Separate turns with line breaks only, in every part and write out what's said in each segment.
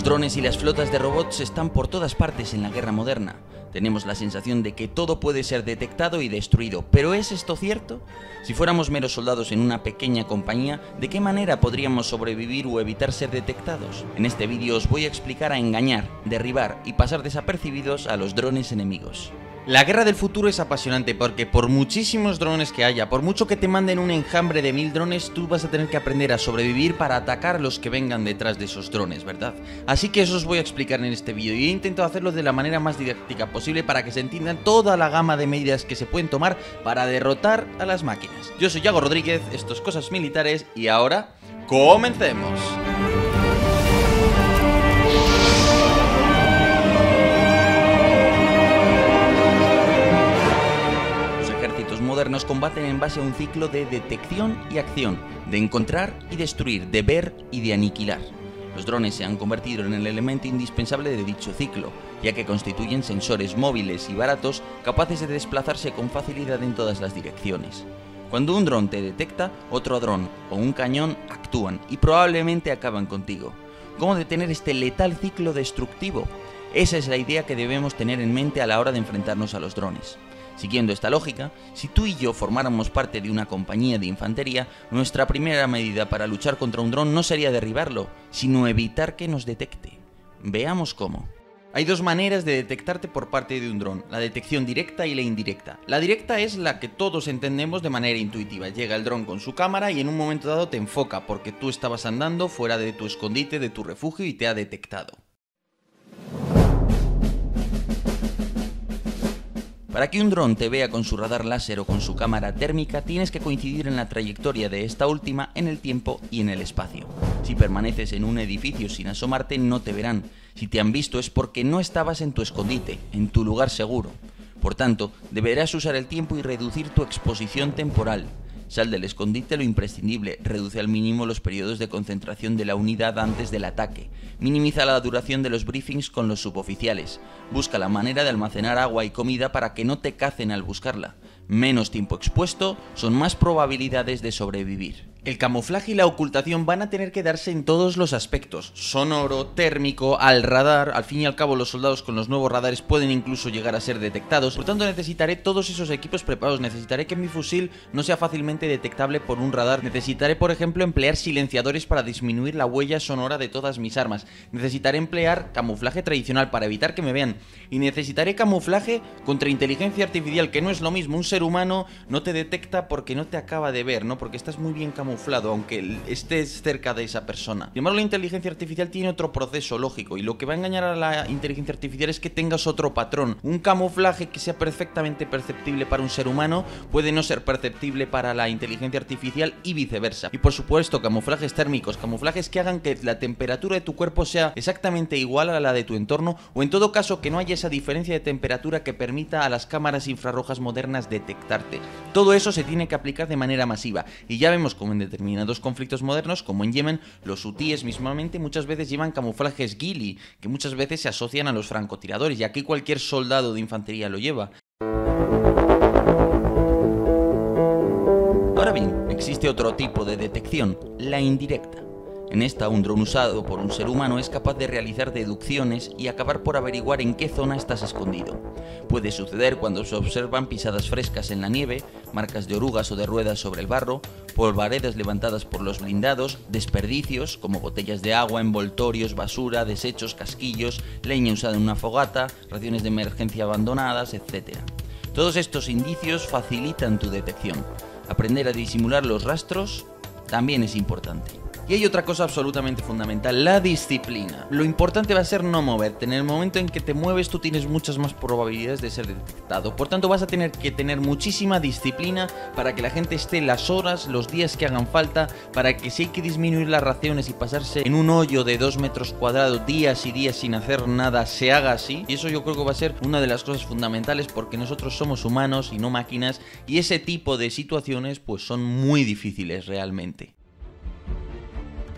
Los drones y las flotas de robots están por todas partes en la guerra moderna. Tenemos la sensación de que todo puede ser detectado y destruido, ¿pero es esto cierto? Si fuéramos meros soldados en una pequeña compañía, ¿de qué manera podríamos sobrevivir o evitar ser detectados? En este vídeo os voy a explicar a engañar, derribar y pasar desapercibidos a los drones enemigos. La guerra del futuro es apasionante porque por muchísimos drones que haya, por mucho que te manden un enjambre de 1000 drones, tú vas a tener que aprender a sobrevivir para atacar a los que vengan detrás de esos drones, ¿verdad? Así que eso os voy a explicar en este vídeo y he intentado hacerlo de la manera más didáctica posible para que se entiendan toda la gama de medidas que se pueden tomar para derrotar a las máquinas. Yo soy Yago Rodríguez, esto es Cosas Militares y ahora ¡comencemos! Modernos combaten en base a un ciclo de detección y acción, de encontrar y destruir, de ver y de aniquilar. Los drones se han convertido en el elemento indispensable de dicho ciclo, ya que constituyen sensores móviles y baratos capaces de desplazarse con facilidad en todas las direcciones. Cuando un dron te detecta, otro dron o un cañón actúan y probablemente acaban contigo. ¿Cómo detener este letal ciclo destructivo? Esa es la idea que debemos tener en mente a la hora de enfrentarnos a los drones. Siguiendo esta lógica, si tú y yo formáramos parte de una compañía de infantería, nuestra primera medida para luchar contra un dron no sería derribarlo, sino evitar que nos detecte. Veamos cómo. Hay dos maneras de detectarte por parte de un dron, la detección directa y la indirecta. La directa es la que todos entendemos de manera intuitiva. Llega el dron con su cámara y en un momento dado te enfoca porque tú estabas andando fuera de tu escondite, de tu refugio y te ha detectado. Para que un dron te vea con su radar láser o con su cámara térmica, tienes que coincidir en la trayectoria de esta última en el tiempo y en el espacio. Si permaneces en un edificio sin asomarte, no te verán. Si te han visto es porque no estabas en tu escondite, en tu lugar seguro. Por tanto, deberás usar el tiempo y reducir tu exposición temporal. Sal del escondite lo imprescindible, reduce al mínimo los periodos de concentración de la unidad antes del ataque, minimiza la duración de los briefings con los suboficiales, busca la manera de almacenar agua y comida para que no te cacen al buscarla. Menos tiempo expuesto, son más probabilidades de sobrevivir. El camuflaje y la ocultación van a tener que darse en todos los aspectos, sonoro, térmico, al radar. Al fin y al cabo los soldados con los nuevos radares pueden incluso llegar a ser detectados, por tanto necesitaré todos esos equipos preparados, necesitaré que mi fusil no sea fácilmente detectable por un radar, necesitaré por ejemplo emplear silenciadores para disminuir la huella sonora de todas mis armas, necesitaré emplear camuflaje tradicional para evitar que me vean y necesitaré camuflaje contra inteligencia artificial, que no es lo mismo. Un ser humano no te detecta porque no te acaba de ver, ¿no? Porque estás muy bien camuflado aunque estés cerca de esa persona. Sin embargo, la inteligencia artificial tiene otro proceso lógico y lo que va a engañar a la inteligencia artificial es que tengas otro patrón. Un camuflaje que sea perfectamente perceptible para un ser humano puede no ser perceptible para la inteligencia artificial y viceversa. Y por supuesto, camuflajes térmicos, camuflajes que hagan que la temperatura de tu cuerpo sea exactamente igual a la de tu entorno, o en todo caso que no haya esa diferencia de temperatura que permita a las cámaras infrarrojas modernas detectarte. Todo eso se tiene que aplicar de manera masiva y ya vemos como en determinados conflictos modernos, como en Yemen, los hutíes mismamente muchas veces llevan camuflajes ghillie, que muchas veces se asocian a los francotiradores, y aquí cualquier soldado de infantería lo lleva. Ahora bien, existe otro tipo de detección, la indirecta. En esta, un dron usado por un ser humano es capaz de realizar deducciones y acabar por averiguar en qué zona estás escondido. Puede suceder cuando se observan pisadas frescas en la nieve, marcas de orugas o de ruedas sobre el barro, polvaredas levantadas por los blindados, desperdicios como botellas de agua, envoltorios, basura, desechos, casquillos, leña usada en una fogata, raciones de emergencia abandonadas, etc. Todos estos indicios facilitan tu detección. Aprender a disimular los rastros también es importante. Y hay otra cosa absolutamente fundamental, la disciplina. Lo importante va a ser no moverte. En el momento en que te mueves tú tienes muchas más probabilidades de ser detectado. Por tanto vas a tener que tener muchísima disciplina para que la gente esté las horas, los días que hagan falta, para que si hay que disminuir las raciones y pasarse en un hoyo de 2 metros cuadrados días y días sin hacer nada, se haga así. Y eso yo creo que va a ser una de las cosas fundamentales, porque nosotros somos humanos y no máquinas, y ese tipo de situaciones pues son muy difíciles realmente.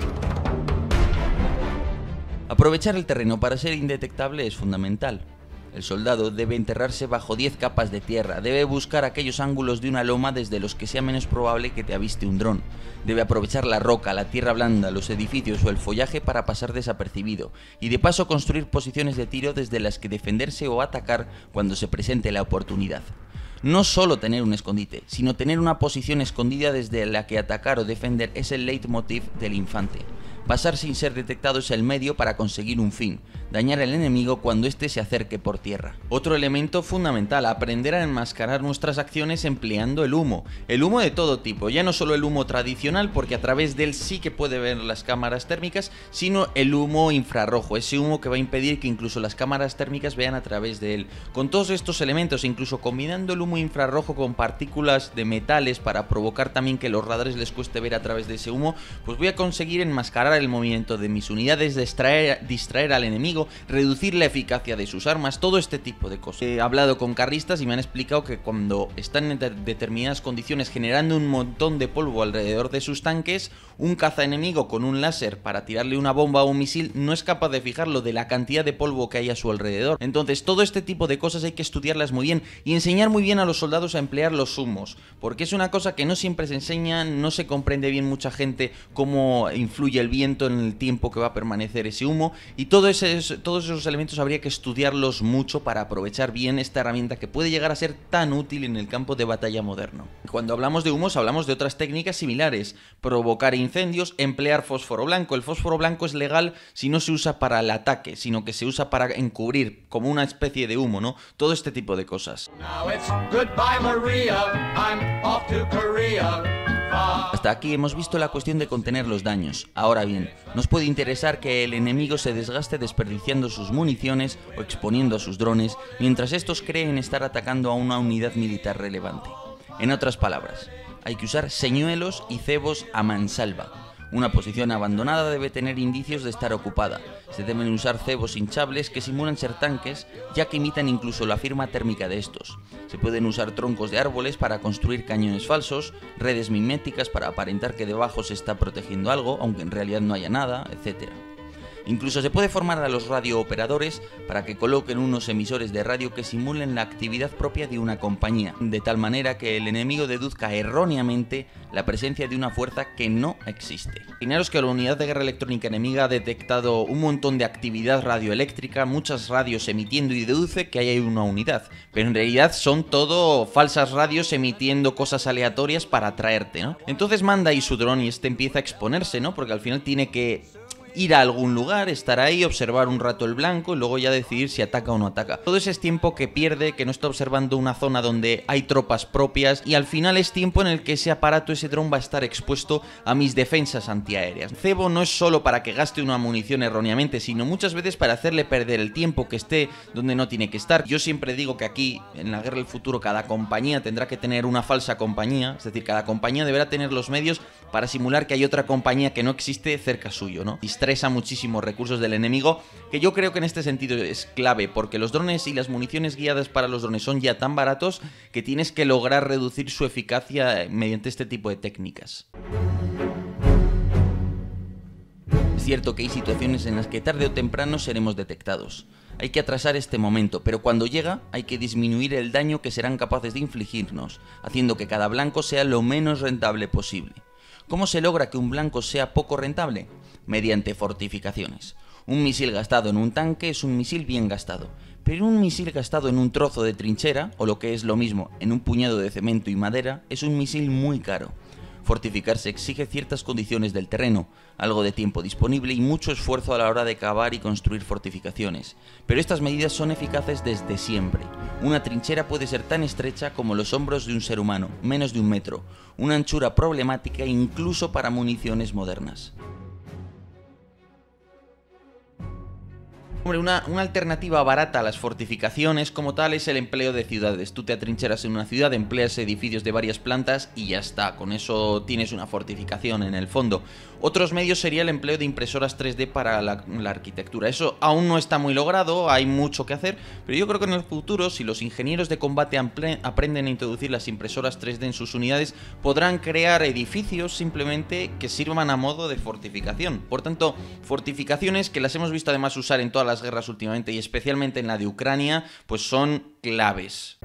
Aprovechar el terreno para ser indetectable es fundamental. El soldado debe enterrarse bajo 10 capas de tierra, debe buscar aquellos ángulos de una loma desde los que sea menos probable que te aviste un dron, debe aprovechar la roca, la tierra blanda, los edificios o el follaje para pasar desapercibido, y de paso construir posiciones de tiro desde las que defenderse o atacar cuando se presente la oportunidad. No solo tener un escondite, sino tener una posición escondida desde la que atacar o defender es el leitmotiv del infante. Pasar sin ser detectado es el medio para conseguir un fin: dañar al enemigo cuando éste se acerque por tierra. Otro elemento fundamental: aprender a enmascarar nuestras acciones empleando el humo. El humo de todo tipo, ya no solo el humo tradicional, porque a través de él sí que puede ver las cámaras térmicas, sino el humo infrarrojo, ese humo que va a impedir que incluso las cámaras térmicas vean a través de él. Con todos estos elementos, incluso combinando el humo infrarrojo con partículas de metales para provocar también que los radares les cueste ver a través de ese humo, pues voy a conseguir enmascarar el movimiento de mis unidades, distraer al enemigo, reducir la eficacia de sus armas, todo este tipo de cosas. He hablado con carristas y me han explicado que cuando están en determinadas condiciones generando un montón de polvo alrededor de sus tanques, un caza enemigo con un láser para tirarle una bomba o un misil no es capaz de fijarlo de la cantidad de polvo que hay a su alrededor. Entonces todo este tipo de cosas hay que estudiarlas muy bien y enseñar muy bien a los soldados a emplear los humos, porque es una cosa que no siempre se enseña, no se comprende bien mucha gente cómo influye el viento en el tiempo que va a permanecer ese humo, y todos esos elementos habría que estudiarlos mucho para aprovechar bien esta herramienta que puede llegar a ser tan útil en el campo de batalla moderno. Cuando hablamos de humos hablamos de otras técnicas similares: provocar incendios, emplear fósforo blanco. El fósforo blanco es legal si no se usa para el ataque, sino que se usa para encubrir, como una especie de humo, ¿no? Todo este tipo de cosas. Hasta aquí hemos visto la cuestión de contener los daños. Ahora bien, nos puede interesar que el enemigo se desgaste desperdiciando sus municiones o exponiendo a sus drones, mientras estos creen estar atacando a una unidad militar relevante. En otras palabras, hay que usar señuelos y cebos a mansalva. Una posición abandonada debe tener indicios de estar ocupada. Se deben usar cebos hinchables que simulan ser tanques, ya que imitan incluso la firma térmica de estos. Se pueden usar troncos de árboles para construir cañones falsos, redes miméticas para aparentar que debajo se está protegiendo algo, aunque en realidad no haya nada, etc. Incluso se puede formar a los radiooperadores para que coloquen unos emisores de radio que simulen la actividad propia de una compañía, de tal manera que el enemigo deduzca erróneamente la presencia de una fuerza que no existe. Imaginaros que la unidad de guerra electrónica enemiga ha detectado un montón de actividad radioeléctrica, muchas radios emitiendo, y deduce que hay una unidad, pero en realidad son todo falsas radios emitiendo cosas aleatorias para atraerte, ¿no? Entonces manda ahí su dron y este empieza a exponerse, ¿no? Porque al final tiene que ir a algún lugar, estar ahí, observar un rato el blanco y luego ya decidir si ataca o no ataca. Todo ese es tiempo que pierde, que no está observando una zona donde hay tropas propias, y al final es tiempo en el que ese aparato, ese dron, va a estar expuesto a mis defensas antiaéreas. Cebo no es solo para que gaste una munición erróneamente, sino muchas veces para hacerle perder el tiempo, que esté donde no tiene que estar. Yo siempre digo que aquí, en la guerra del futuro, cada compañía tendrá que tener una falsa compañía, es decir, cada compañía deberá tener los medios para simular que hay otra compañía que no existe cerca suyo, ¿no? Estresa muchísimos recursos del enemigo, que yo creo que en este sentido es clave, porque los drones y las municiones guiadas para los drones son ya tan baratos que tienes que lograr reducir su eficacia mediante este tipo de técnicas. Es cierto que hay situaciones en las que tarde o temprano seremos detectados. Hay que atrasar este momento, pero cuando llega hay que disminuir el daño que serán capaces de infligirnos, haciendo que cada blanco sea lo menos rentable posible. ¿Cómo se logra que un blanco sea poco rentable? Mediante fortificaciones. Un misil gastado en un tanque es un misil bien gastado, pero un misil gastado en un trozo de trinchera, o lo que es lo mismo, en un puñado de cemento y madera, es un misil muy caro. Fortificarse exige ciertas condiciones del terreno, algo de tiempo disponible y mucho esfuerzo a la hora de cavar y construir fortificaciones. Pero estas medidas son eficaces desde siempre. Una trinchera puede ser tan estrecha como los hombros de un ser humano, menos de 1 metro, una anchura problemática incluso para municiones modernas. Hombre, una alternativa barata a las fortificaciones como tal es el empleo de ciudades. Tú te atrincheras en una ciudad, empleas edificios de varias plantas y ya está. Con eso tienes una fortificación en el fondo. Otros medios sería el empleo de impresoras 3D para la arquitectura. Eso aún no está muy logrado, hay mucho que hacer, pero yo creo que en el futuro, si los ingenieros de combate aprenden a introducir las impresoras 3D en sus unidades, podrán crear edificios simplemente que sirvan a modo de fortificación. Por tanto, fortificaciones que las hemos visto además usar en todas las las guerras últimamente y especialmente en la de Ucrania, pues son claves.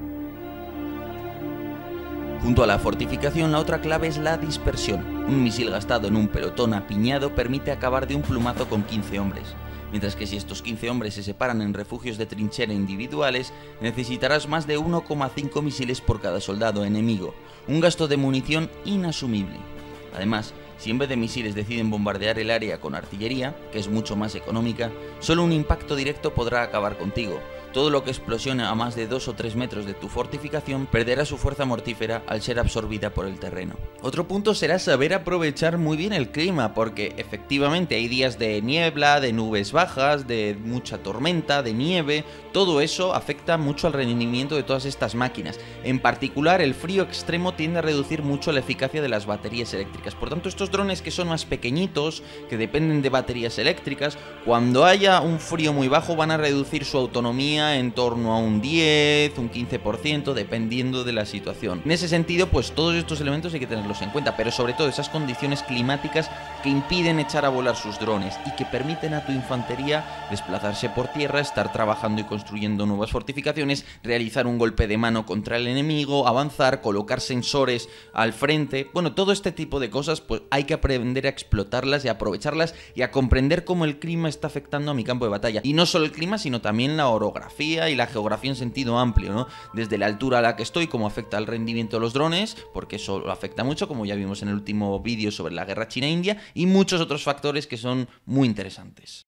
Junto a la fortificación, la otra clave es la dispersión. Un misil gastado en un pelotón apiñado permite acabar de un plumazo con 15 hombres. Mientras que si estos 15 hombres se separan en refugios de trinchera individuales, necesitarás más de 1,5 misiles por cada soldado enemigo, un gasto de munición inasumible. Además, si en vez de misiles deciden bombardear el área con artillería, que es mucho más económica, solo un impacto directo podrá acabar contigo. Todo lo que explosione a más de 2 o 3 metros de tu fortificación perderá su fuerza mortífera al ser absorbida por el terreno. Otro punto será saber aprovechar muy bien el clima, porque efectivamente hay días de niebla, de nubes bajas, de mucha tormenta, de nieve. Todo eso afecta mucho al rendimiento de todas estas máquinas. En particular, el frío extremo tiende a reducir mucho la eficacia de las baterías eléctricas. Por tanto, estos drones que son más pequeñitos, que dependen de baterías eléctricas, cuando haya un frío muy bajo van a reducir su autonomía en torno a un 10, un 15%, dependiendo de la situación. En ese sentido, pues todos estos elementos hay que tenerlos en cuenta, pero sobre todo esas condiciones climáticas que impiden echar a volar sus drones y que permiten a tu infantería desplazarse por tierra, estar trabajando y construyendo nuevas fortificaciones, realizar un golpe de mano contra el enemigo, avanzar, colocar sensores al frente. Bueno, todo este tipo de cosas, pues hay que aprender a explotarlas y a aprovecharlas y a comprender cómo el clima está afectando a mi campo de batalla. Y no solo el clima, sino también la orografía y la geografía en sentido amplio, ¿no? Desde la altura a la que estoy, cómo afecta al rendimiento de los drones, porque eso lo afecta mucho, como ya vimos en el último vídeo sobre la guerra China-India, y muchos otros factores que son muy interesantes.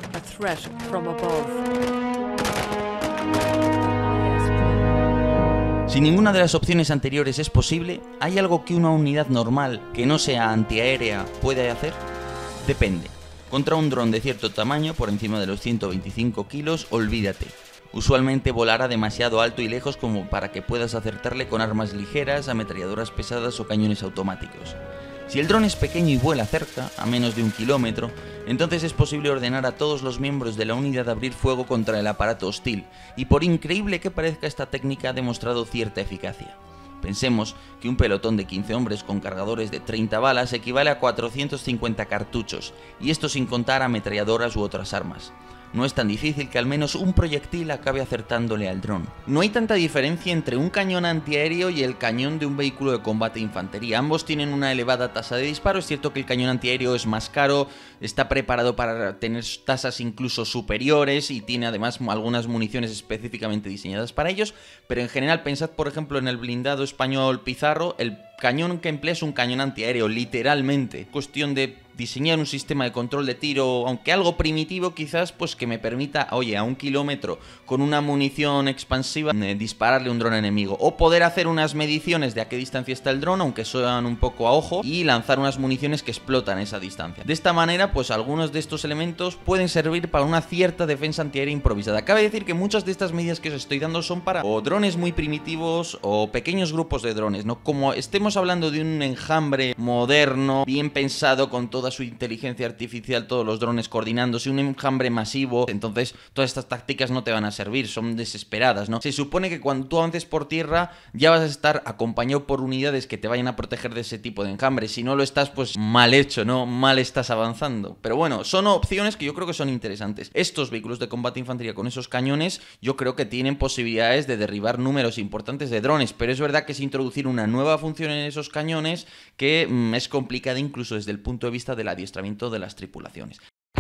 Si ninguna de las opciones anteriores es posible, ¿hay algo que una unidad normal, que no sea antiaérea, puede hacer? Depende. Contra un dron de cierto tamaño, por encima de los 125 kilos, olvídate. Usualmente volará demasiado alto y lejos como para que puedas acertarle con armas ligeras, ametralladoras pesadas o cañones automáticos. Si el dron es pequeño y vuela cerca, a menos de 1 kilómetro, entonces es posible ordenar a todos los miembros de la unidad a abrir fuego contra el aparato hostil, y por increíble que parezca, esta técnica ha demostrado cierta eficacia. Pensemos que un pelotón de 15 hombres con cargadores de 30 balas equivale a 450 cartuchos, y esto sin contar ametralladoras u otras armas. No es tan difícil que al menos un proyectil acabe acertándole al dron. No hay tanta diferencia entre un cañón antiaéreo y el cañón de un vehículo de combate de infantería. Ambos tienen una elevada tasa de disparo. Es cierto que el cañón antiaéreo es más caro, está preparado para tener tasas incluso superiores y tiene además algunas municiones específicamente diseñadas para ellos, pero en general pensad por ejemplo en el blindado español Pizarro. El cañón que emplea es un cañón antiaéreo, literalmente. Cuestión de diseñar un sistema de control de tiro, aunque algo primitivo quizás, pues que me permita, oye, a 1 kilómetro con una munición expansiva, dispararle un dron enemigo. O poder hacer unas mediciones de a qué distancia está el dron, aunque sean un poco a ojo, y lanzar unas municiones que explotan esa distancia. De esta manera, pues algunos de estos elementos pueden servir para una cierta defensa antiaérea improvisada. Cabe decir que muchas de estas medidas que os estoy dando son para o drones muy primitivos o pequeños grupos de drones, ¿no? Como estemos hablando de un enjambre moderno, bien pensado, con toda su inteligencia artificial, todos los drones coordinándose, un enjambre masivo, entonces todas estas tácticas no te van a servir, son desesperadas, ¿no? Se supone que cuando tú avances por tierra ya vas a estar acompañado por unidades que te vayan a proteger de ese tipo de enjambre. Si no lo estás, pues mal hecho, ¿no? Mal estás avanzando. Pero bueno, son opciones que yo creo que son interesantes. Estos vehículos de combate de infantería con esos cañones, yo creo que tienen posibilidades de derribar números importantes de drones, pero es verdad que es introducir una nueva función en esos cañones que es complicada incluso desde el punto de vista del adiestramiento de las tripulaciones.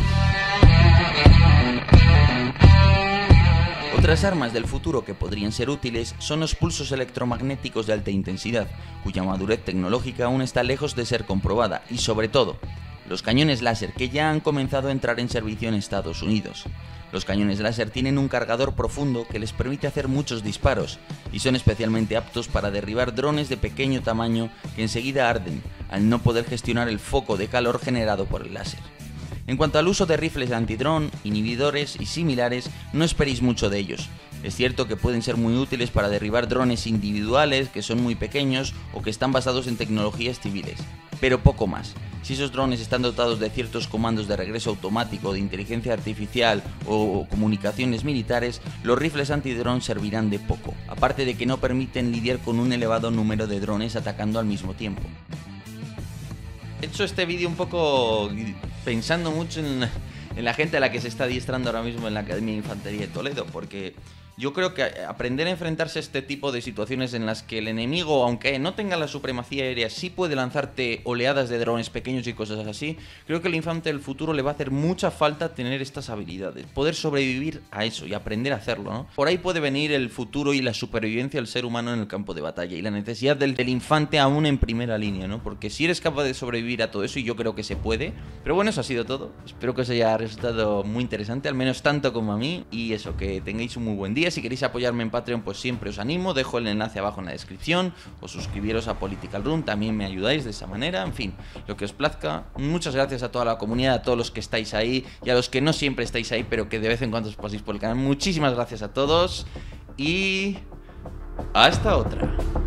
Otras armas del futuro que podrían ser útiles son los pulsos electromagnéticos de alta intensidad, cuya madurez tecnológica aún está lejos de ser comprobada, y sobre todo, los cañones láser que ya han comenzado a entrar en servicio en Estados Unidos. Los cañones láser tienen un cargador profundo que les permite hacer muchos disparos y son especialmente aptos para derribar drones de pequeño tamaño que enseguida arden al no poder gestionar el foco de calor generado por el láser. En cuanto al uso de rifles antidrón, inhibidores y similares, no esperéis mucho de ellos. Es cierto que pueden ser muy útiles para derribar drones individuales que son muy pequeños o que están basados en tecnologías civiles, pero poco más. Si esos drones están dotados de ciertos comandos de regreso automático, de inteligencia artificial o comunicaciones militares, los rifles antidrón servirán de poco, aparte de que no permiten lidiar con un elevado número de drones atacando al mismo tiempo. He hecho este vídeo un poco pensando mucho en la gente a la que se está adiestrando ahora mismo en la Academia de Infantería de Toledo, porque yo creo que aprender a enfrentarse a este tipo de situaciones en las que el enemigo, aunque no tenga la supremacía aérea, sí puede lanzarte oleadas de drones pequeños y cosas así, creo que el infante del futuro le va a hacer mucha falta tener estas habilidades, poder sobrevivir a eso y aprender a hacerlo, ¿no? Por ahí puede venir el futuro y la supervivencia del ser humano en el campo de batalla y la necesidad del infante aún en primera línea, ¿no? Porque si eres capaz de sobrevivir a todo eso, y yo creo que se puede. Pero bueno, eso ha sido todo. Espero que os haya resultado muy interesante, al menos tanto como a mí, y eso, que tengáis un muy buen día. Si queréis apoyarme en Patreon, pues siempre os animo, dejo el enlace abajo en la descripción, o suscribiros a Political Room, también me ayudáis de esa manera, en fin, lo que os plazca. Muchas gracias a toda la comunidad, a todos los que estáis ahí, y a los que no siempre estáis ahí, pero que de vez en cuando os paséis por el canal. Muchísimas gracias a todos, y hasta otra.